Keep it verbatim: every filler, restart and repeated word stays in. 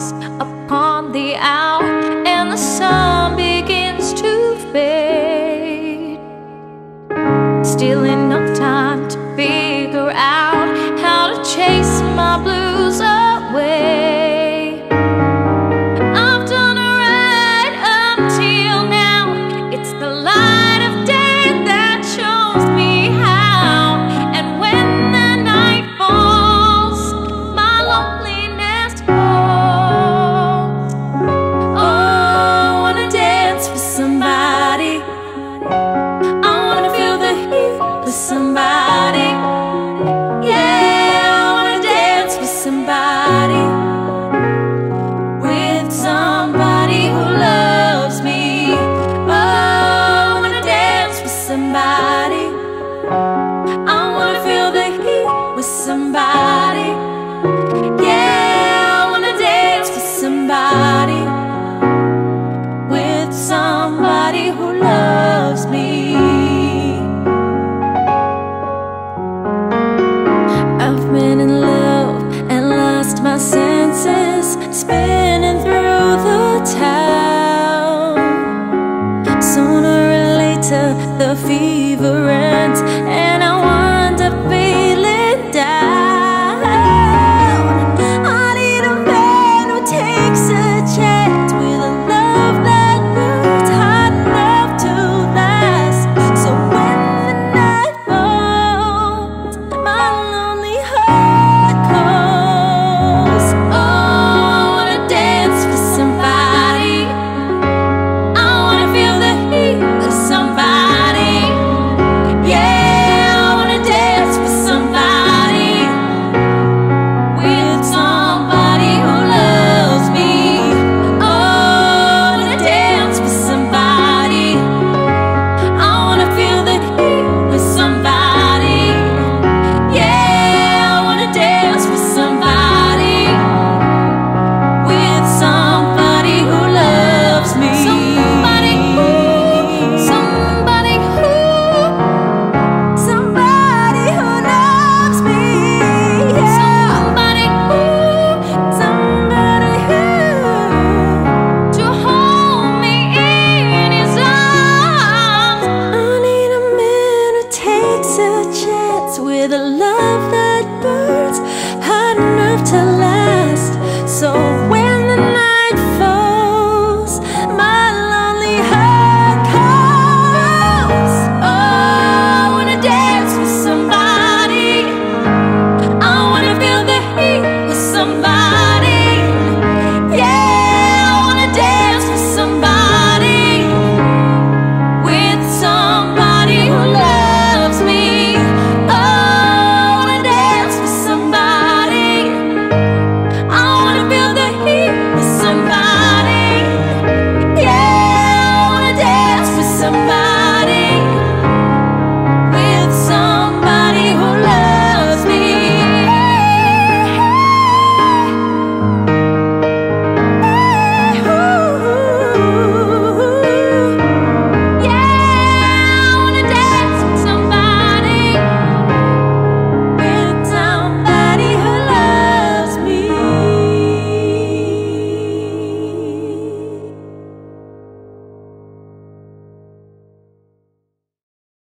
strikes upon the hour and the sun begins to fade. Still enough time to figure out how to chase my blues away. I've done right up till now. It's the light of day that shows me how. And when the night falls, my loneliness falls. Oh, I wanna dance with somebody. I wanna feel the heat with somebody. Yeah, I wanna dance with somebody. With somebody who loves me. Oh, I wanna dance with somebody. I wanna feel the heat with somebody. Yeah, I wanna dance with somebody. With somebody who loves me. I've been in love and lost my senses, spinning through the town. Sooner or later the fever ends